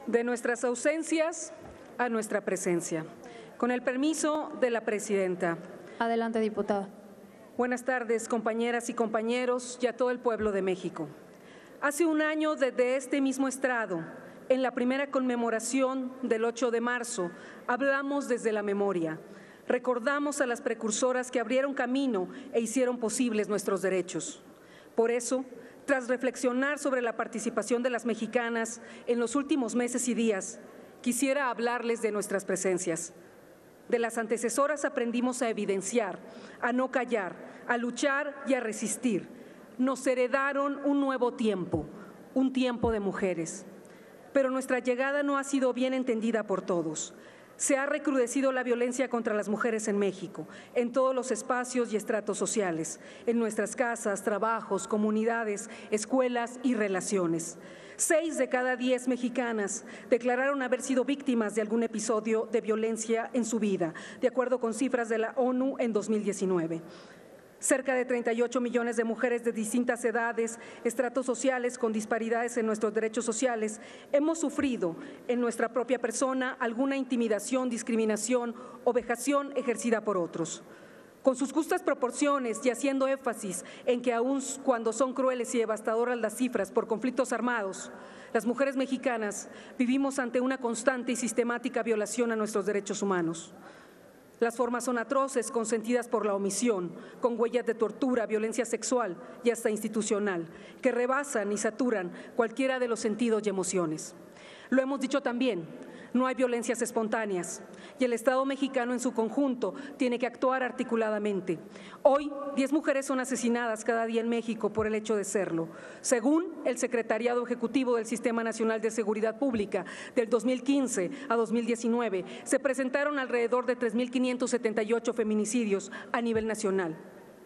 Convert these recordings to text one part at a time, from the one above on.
De nuestras ausencias a nuestra presencia. Con el permiso de la presidenta. Adelante, diputada. Buenas tardes, compañeras y compañeros y a todo el pueblo de México. Hace un año desde este mismo estrado, en la primera conmemoración del 8 de marzo, hablamos desde la memoria. Recordamos a las precursoras que abrieron camino e hicieron posibles nuestros derechos. Por eso, tras reflexionar sobre la participación de las mexicanas en los últimos meses y días, quisiera hablarles de nuestras presencias. De las antecesoras aprendimos a evidenciar, a no callar, a luchar y a resistir. Nos heredaron un nuevo tiempo, un tiempo de mujeres. Pero nuestra llegada no ha sido bien entendida por todos. Se ha recrudecido la violencia contra las mujeres en México, en todos los espacios y estratos sociales, en nuestras casas, trabajos, comunidades, escuelas y relaciones. 6 de cada 10 mexicanas declararon haber sido víctimas de algún episodio de violencia en su vida, de acuerdo con cifras de la ONU en 2019. Cerca de 38 millones de mujeres de distintas edades, estratos sociales con disparidades en nuestros derechos sociales, hemos sufrido en nuestra propia persona alguna intimidación, discriminación o vejación ejercida por otros. Con sus justas proporciones y haciendo énfasis en que aun cuando son crueles y devastadoras las cifras por conflictos armados, las mujeres mexicanas vivimos ante una constante y sistemática violación a nuestros derechos humanos. Las formas son atroces, consentidas por la omisión, con huellas de tortura, violencia sexual y hasta institucional, que rebasan y saturan cualquiera de los sentidos y emociones. Lo hemos dicho también, no hay violencias espontáneas y el Estado mexicano en su conjunto tiene que actuar articuladamente. Hoy, 10 mujeres son asesinadas cada día en México por el hecho de serlo. Según el Secretariado Ejecutivo del Sistema Nacional de Seguridad Pública, del 2015 a 2019, se presentaron alrededor de 3.578 feminicidios a nivel nacional.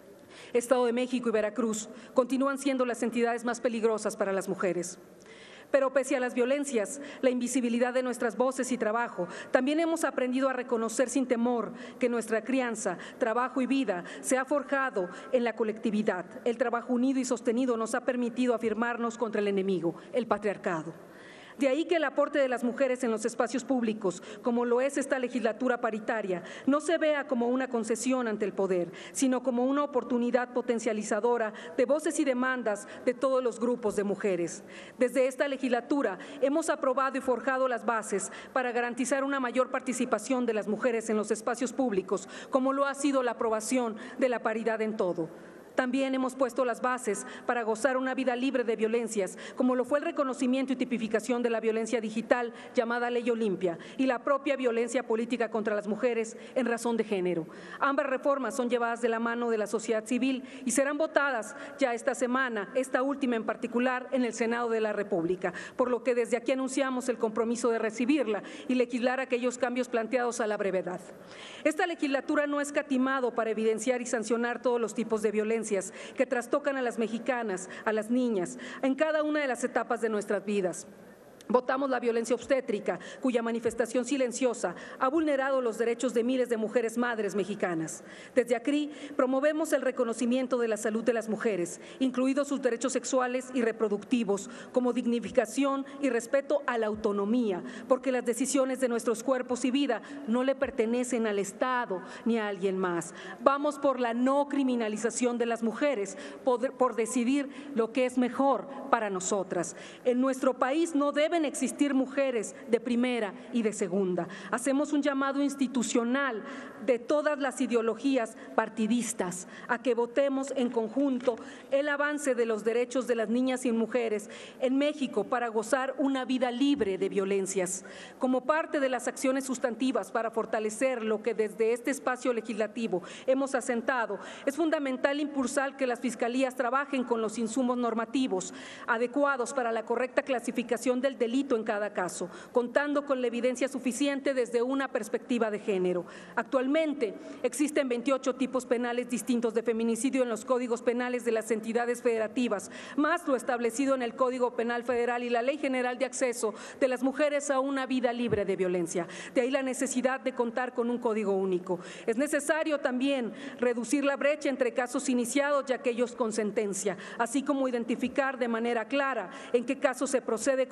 Estado de México y Veracruz continúan siendo las entidades más peligrosas para las mujeres. Pero pese a las violencias, la invisibilidad de nuestras voces y trabajo, también hemos aprendido a reconocer sin temor que nuestra crianza, trabajo y vida se ha forjado en la colectividad. El trabajo unido y sostenido nos ha permitido afirmarnos contra el enemigo, el patriarcado. De ahí que el aporte de las mujeres en los espacios públicos, como lo es esta legislatura paritaria, no se vea como una concesión ante el poder, sino como una oportunidad potencializadora de voces y demandas de todos los grupos de mujeres. Desde esta legislatura hemos aprobado y forjado las bases para garantizar una mayor participación de las mujeres en los espacios públicos, como lo ha sido la aprobación de la paridad en todo. También hemos puesto las bases para gozar una vida libre de violencias, como lo fue el reconocimiento y tipificación de la violencia digital llamada Ley Olimpia y la propia violencia política contra las mujeres en razón de género. Ambas reformas son llevadas de la mano de la sociedad civil y serán votadas ya esta semana, esta última en particular, en el Senado de la República, por lo que desde aquí anunciamos el compromiso de recibirla y legislar aquellos cambios planteados a la brevedad. Esta legislatura no ha escatimado para evidenciar y sancionar todos los tipos de violencia que trastocan a las mexicanas, a las niñas, en cada una de las etapas de nuestras vidas. Votamos la violencia obstétrica, cuya manifestación silenciosa ha vulnerado los derechos de miles de mujeres madres mexicanas. Desde aquí promovemos el reconocimiento de la salud de las mujeres, incluidos sus derechos sexuales y reproductivos, como dignificación y respeto a la autonomía, porque las decisiones de nuestros cuerpos y vida no le pertenecen al Estado ni a alguien más. Vamos por la no criminalización de las mujeres, por decidir lo que es mejor para nosotras. En nuestro país no deben existir mujeres de primera y de segunda. Hacemos un llamado institucional de todas las ideologías partidistas a que votemos en conjunto el avance de los derechos de las niñas y mujeres en México para gozar una vida libre de violencias. Como parte de las acciones sustantivas para fortalecer lo que desde este espacio legislativo hemos asentado, es fundamental impulsar que las fiscalías trabajen con los insumos normativos adecuados para la correcta clasificación del delito en cada caso, contando con la evidencia suficiente desde una perspectiva de género. Actualmente existen 28 tipos penales distintos de feminicidio en los códigos penales de las entidades federativas, más lo establecido en el Código Penal Federal y la Ley General de Acceso de las Mujeres a una Vida Libre de Violencia. De ahí la necesidad de contar con un código único. Es necesario también reducir la brecha entre casos iniciados y aquellos con sentencia, así como identificar de manera clara en qué casos se procede como feminicidio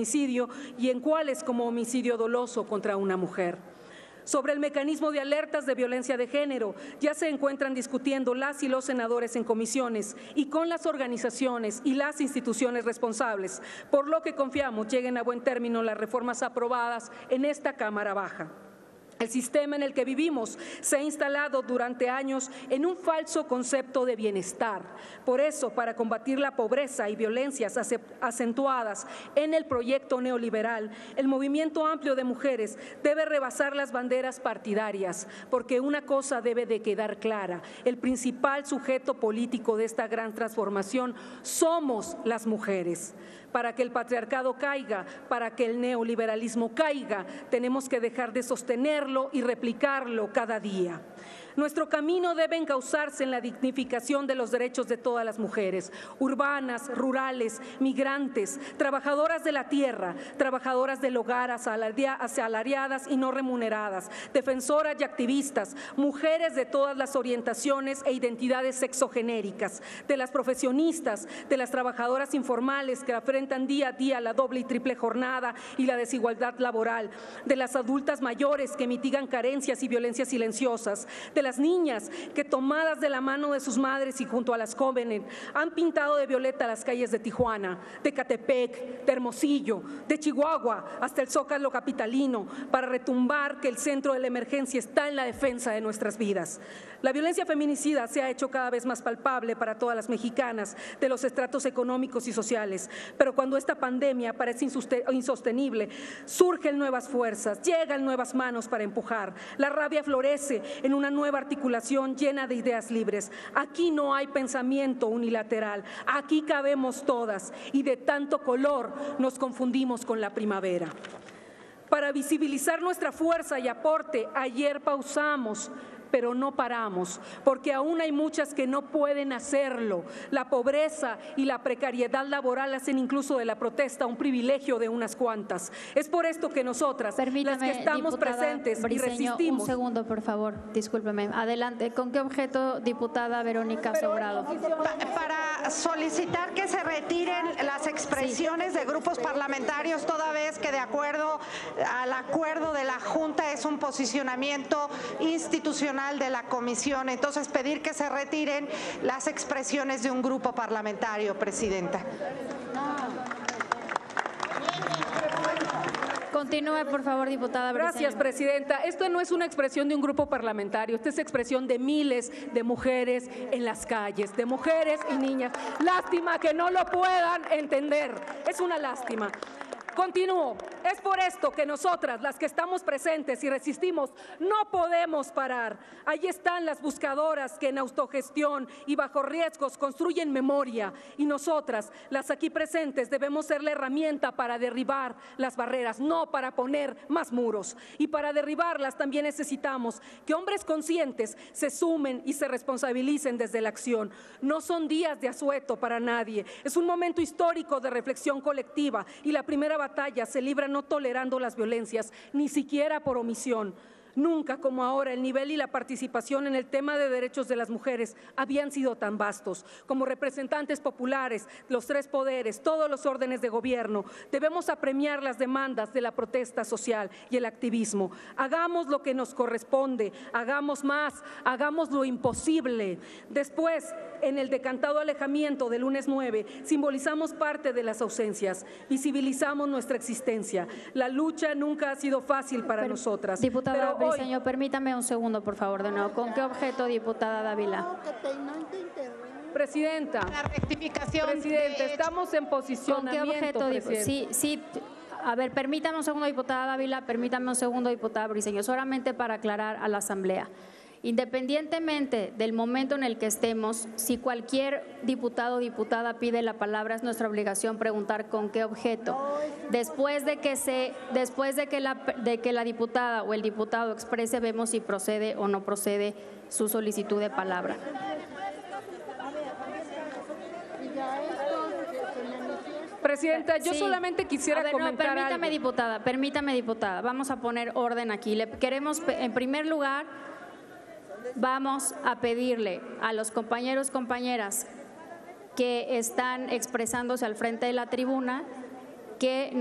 feminicidio y en cuáles como homicidio doloso contra una mujer. Sobre el mecanismo de alertas de violencia de género, ya se encuentran discutiendo las y los senadores en comisiones y con las organizaciones y las instituciones responsables, por lo que confiamos lleguen a buen término las reformas aprobadas en esta Cámara Baja. El sistema en el que vivimos se ha instalado durante años en un falso concepto de bienestar. Por eso, para combatir la pobreza y violencias acentuadas en el proyecto neoliberal, el movimiento amplio de mujeres debe rebasar las banderas partidarias, porque una cosa debe de quedar clara: el principal sujeto político de esta gran transformación somos las mujeres. Para que el patriarcado caiga, para que el neoliberalismo caiga, tenemos que dejar de sostenerlo y replicarlo cada día. Nuestro camino debe encauzarse en la dignificación de los derechos de todas las mujeres, urbanas, rurales, migrantes, trabajadoras de la tierra, trabajadoras del hogar, asalariadas y no remuneradas, defensoras y activistas, mujeres de todas las orientaciones e identidades sexogenéricas, de las profesionistas, de las trabajadoras informales que enfrentan día a día la doble y triple jornada y la desigualdad laboral, de las adultas mayores que mitigan carencias y violencias silenciosas, de las niñas que, tomadas de la mano de sus madres y junto a las jóvenes, han pintado de violeta las calles de Tijuana, de Catepec, de Hermosillo, de Chihuahua hasta el Zócalo capitalino, para retumbar que el centro de la emergencia está en la defensa de nuestras vidas. La violencia feminicida se ha hecho cada vez más palpable para todas las mexicanas de los estratos económicos y sociales, pero cuando esta pandemia parece insostenible, surgen nuevas fuerzas, llegan nuevas manos para empujar. La rabia florece en una nueva articulación llena de ideas libres. Aquí no hay pensamiento unilateral, aquí cabemos todas y de tanto color nos confundimos con la primavera. Para visibilizar nuestra fuerza y aporte, ayer pausamos, pero no paramos, porque aún hay muchas que no pueden hacerlo. La pobreza y la precariedad laboral hacen incluso de la protesta un privilegio de unas cuantas. Es por esto que nosotras, las que estamos presentes y resistimos. Un segundo, por favor, discúlpeme. Adelante. ¿Con qué objeto, diputada Verónica Sobrado? Para solicitar que se retiren las expresiones de grupos parlamentarios, toda vez que de acuerdo al acuerdo de la Junta es un posicionamiento institucional de la comisión. Entonces, pedir que se retiren las expresiones de un grupo parlamentario, presidenta. Continúe, por favor, diputada Briceño. Gracias, presidenta. Esto no es una expresión de un grupo parlamentario, esta es expresión de miles de mujeres en las calles, de mujeres y niñas. Lástima que no lo puedan entender, es una lástima. Continúo. Es por esto que nosotras, las que estamos presentes y resistimos, no podemos parar. Ahí están las buscadoras que en autogestión y bajo riesgos construyen memoria. Y nosotras, las aquí presentes, debemos ser la herramienta para derribar las barreras, no para poner más muros. Y para derribarlas también necesitamos que hombres conscientes se sumen y se responsabilicen desde la acción. No son días de asueto para nadie. Es un momento histórico de reflexión colectiva y la primera batalla se libra no tolerando las violencias, ni siquiera por omisión. Nunca como ahora el nivel y la participación en el tema de derechos de las mujeres habían sido tan vastos. Como representantes populares, los tres poderes, todos los órdenes de gobierno, debemos apremiar las demandas de la protesta social y el activismo. Hagamos lo que nos corresponde, hagamos más, hagamos lo imposible. Después, en el decantado alejamiento del lunes 9, simbolizamos parte de las ausencias, visibilizamos nuestra existencia. La lucha nunca ha sido fácil para nosotras. Diputada Briceño, permítame un segundo, por favor, de nuevo. ¿Con qué objeto, diputada Dávila? Presidenta, la rectificación. Presidenta, estamos en posicionamiento. ¿Con qué objeto? Sí. A ver, permítame un segundo, diputada Dávila, permítame un segundo, diputada Briceño, solamente para aclarar a la Asamblea. Independientemente del momento en el que estemos, si cualquier diputado o diputada pide la palabra, es nuestra obligación preguntar con qué objeto. Después de que la diputada o el diputado exprese, vemos si procede o no procede su solicitud de palabra. Presidenta, yo solamente quisiera comentar Permítame, diputada. Vamos a poner orden aquí. En primer lugar, vamos a pedirle a los compañeras que están expresándose al frente de la tribuna que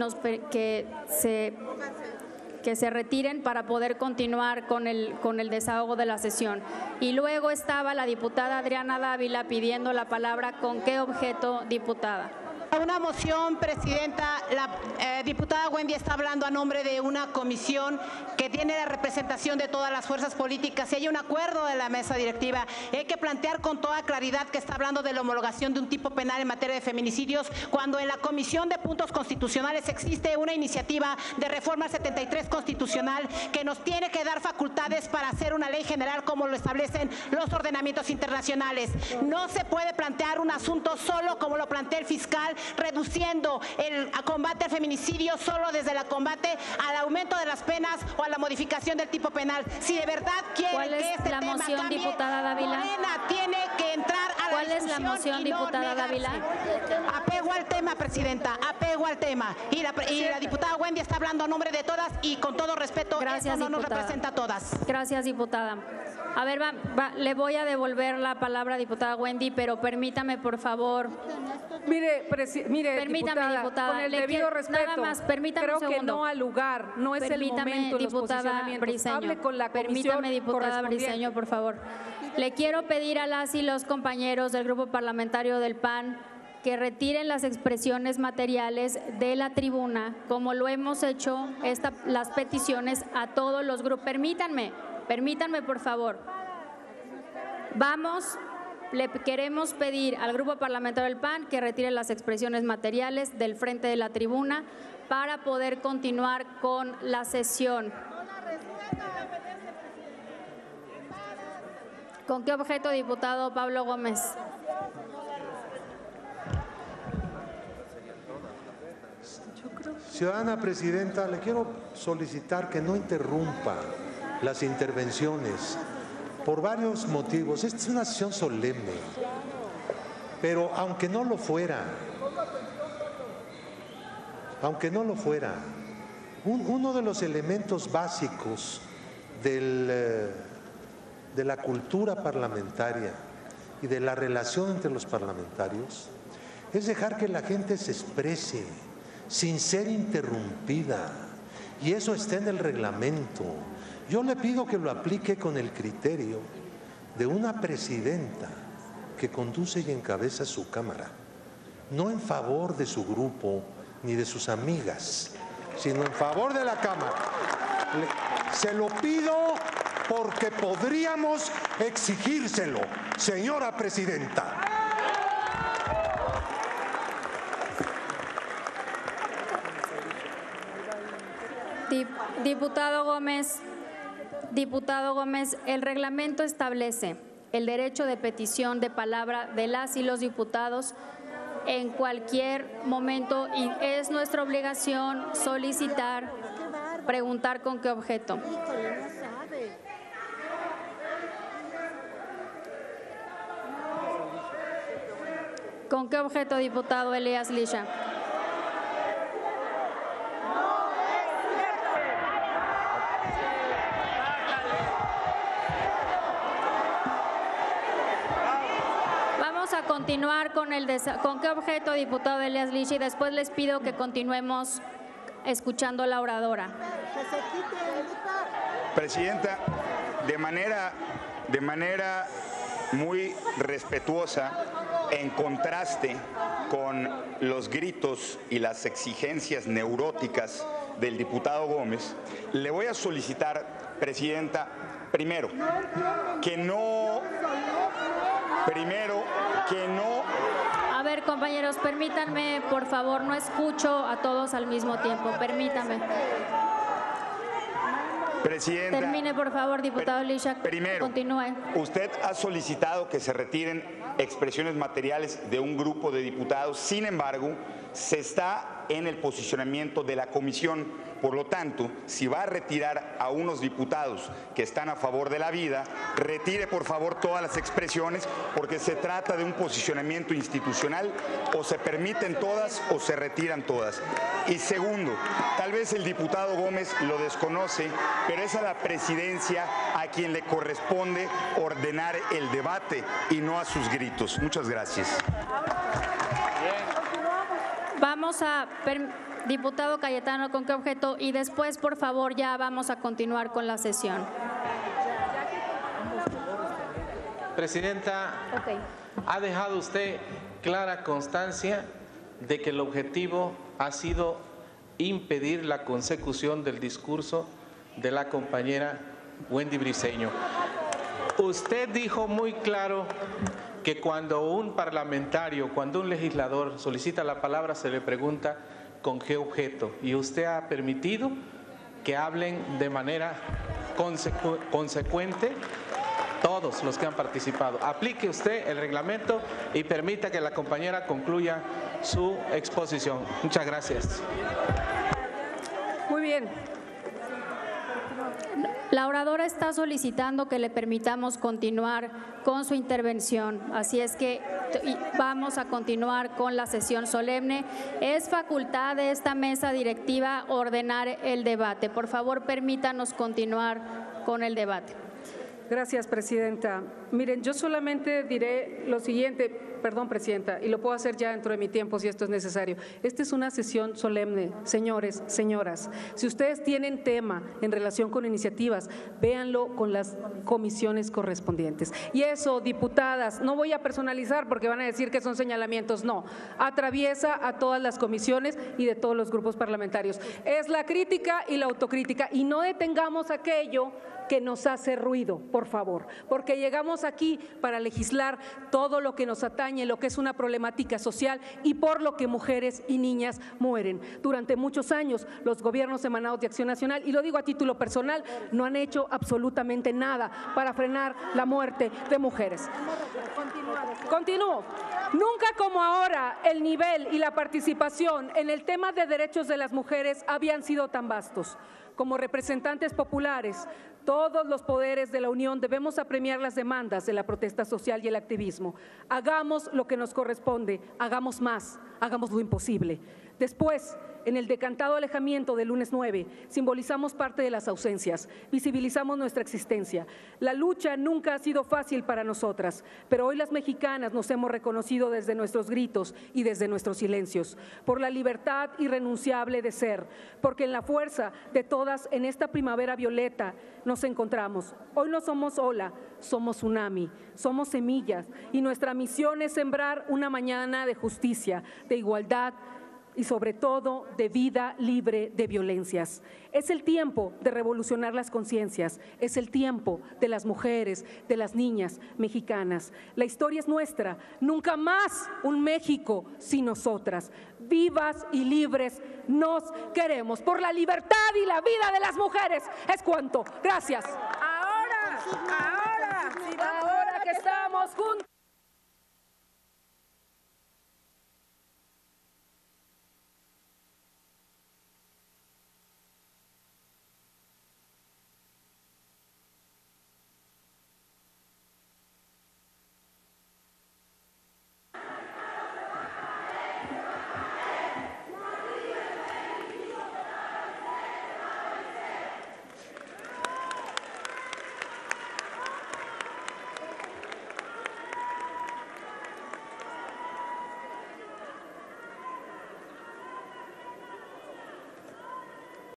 se retiren para poder continuar con el desahogo de la sesión. Y luego estaba la diputada Adriana Dávila pidiendo la palabra. ¿Con qué objeto, diputada? Una moción, Presidenta. La diputada Wendy está hablando a nombre de una comisión que tiene la representación de todas las fuerzas políticas. Si hay un acuerdo de la mesa directiva, hay que plantear con toda claridad que está hablando de la homologación de un tipo penal en materia de feminicidios, cuando en la Comisión de Puntos Constitucionales existe una iniciativa de reforma al 73 constitucional que nos tiene que dar facultades para hacer una ley general como lo establecen los ordenamientos internacionales. No se puede plantear un asunto solo como lo plantea el fiscal, reduciendo el combate al feminicidio solo desde el combate al aumento de las penas o a la modificación del tipo penal. Si de verdad quieren que este tema moción, cambie, diputada Dávila? Morena tiene que entrar a la ¿Cuál es la discusión moción, y diputada no Dávila? Apego al tema, Presidenta, apego al tema. Y la diputada Wendy está hablando a nombre de todas y con todo respeto, Gracias, eso no diputada. nos representa a todas. Gracias, diputada. A ver, le voy a devolver la palabra a diputada Wendy, pero permítame, por favor. Mire, Permítame, diputada, con el le debido quiero- respeto, nada más, permítame creo un que segundo. no al lugar, no es el Permítame, momento en los diputada posicionamientos. Briceño. Hable con la comisión Permítame, diputada correspondiente. Briceño, por favor. Le quiero pedir a las y los compañeros del Grupo Parlamentario del PAN que retiren las expresiones materiales de la tribuna, como lo hemos hecho las peticiones a todos los grupos. Permítanme, por favor. Le queremos pedir al Grupo Parlamentario del PAN que retire las expresiones materiales del frente de la tribuna para poder continuar con la sesión. ¿Con qué objeto, diputado Pablo Gómez? Ciudadana Presidenta, le quiero solicitar que no interrumpa las intervenciones por varios motivos. Esta es una sesión solemne, pero aunque no lo fuera, uno de los elementos básicos de la cultura parlamentaria y de la relación entre los parlamentarios es dejar que la gente se exprese sin ser interrumpida, y eso está en el reglamento. Yo le pido que lo aplique con el criterio de una presidenta que conduce y encabeza su Cámara, no en favor de su grupo ni de sus amigas, sino en favor de la Cámara. Se lo pido porque podríamos exigírselo, señora Presidenta. Diputado Gómez, el reglamento establece el derecho de petición de palabra de las y los diputados en cualquier momento, y es nuestra obligación solicitar, preguntar con qué objeto. ¿Con qué objeto, diputado Elías Lisha? Vamos a continuar con ¿con qué objeto, diputado Elías Lisha? Y después les pido que continuemos escuchando a la oradora. Presidenta, de manera muy respetuosa, en contraste con los gritos y las exigencias neuróticas del diputado Gómez, le voy a solicitar, Presidenta, primero, que no... A ver, compañeros, permítanme, por favor, no escucho a todos al mismo tiempo, permítame. Presidenta, termine, por favor, diputado Lisha. Primero, continúe. Usted ha solicitado que se retiren expresiones materiales de un grupo de diputados. Sin embargo, se está en el posicionamiento de la comisión. Por lo tanto, si va a retirar a unos diputados que están a favor de la vida, retire por favor todas las expresiones, porque se trata de un posicionamiento institucional. O se permiten todas o se retiran todas. Y segundo, tal vez el diputado Gómez lo desconoce, pero es a la presidencia a quien le corresponde ordenar el debate y no a sus gritos. Muchas gracias. Diputado Cayetano, ¿con qué objeto? Y después, por favor, ya vamos a continuar con la sesión. Presidenta, ha dejado usted clara constancia de que el objetivo ha sido impedir la consecución del discurso de la compañera Wendy Briceño. Usted dijo muy claro que cuando un parlamentario, cuando un legislador solicita la palabra, se le pregunta con qué objeto. Y usted ha permitido que hablen de manera consecuente todos los que han participado. Aplique usted el reglamento y permita que la compañera concluya su exposición. Muchas gracias. Muy bien. La oradora está solicitando que le permitamos continuar con su intervención, así es que vamos a continuar con la sesión solemne. Es facultad de esta mesa directiva ordenar el debate. Por favor, permítanos continuar con el debate. Gracias, presidenta. Miren, yo solamente diré lo siguiente, perdón, presidenta, y lo puedo hacer ya dentro de mi tiempo si esto es necesario. Esta es una sesión solemne, señores, señoras. Si ustedes tienen tema en relación con iniciativas, véanlo con las comisiones correspondientes. Y eso, diputadas, no voy a personalizar porque van a decir que son señalamientos, no. Atraviesa a todas las comisiones y de todos los grupos parlamentarios. Es la crítica y la autocrítica, y no detengamos aquello que nos hace ruido, por favor, porque llegamos aquí para legislar todo lo que nos atañe, lo que es una problemática social y por lo que mujeres y niñas mueren. Durante muchos años, los gobiernos emanados de Acción Nacional, y lo digo a título personal, no han hecho absolutamente nada para frenar la muerte de mujeres. Continúo. Nunca como ahora el nivel y la participación en el tema de derechos de las mujeres habían sido tan vastos. Como representantes populares, todos los poderes de la Unión debemos apremiar las demandas de la protesta social y el activismo. Hagamos lo que nos corresponde, hagamos más, hagamos lo imposible. Después, en el decantado alejamiento del lunes 9, simbolizamos parte de las ausencias, visibilizamos nuestra existencia. La lucha nunca ha sido fácil para nosotras, pero hoy las mexicanas nos hemos reconocido desde nuestros gritos y desde nuestros silencios, por la libertad irrenunciable de ser, porque en la fuerza de todas en esta primavera violeta nos encontramos. Hoy no somos ola, somos tsunami, somos semillas, y nuestra misión es sembrar una mañana de justicia, de igualdad, y sobre todo de vida libre de violencias. Es el tiempo de revolucionar las conciencias, es el tiempo de las mujeres, de las niñas mexicanas. La historia es nuestra, nunca más un México sin nosotras. Vivas y libres nos queremos. Por la libertad y la vida de las mujeres es cuanto. Gracias. Ahora que estamos juntos.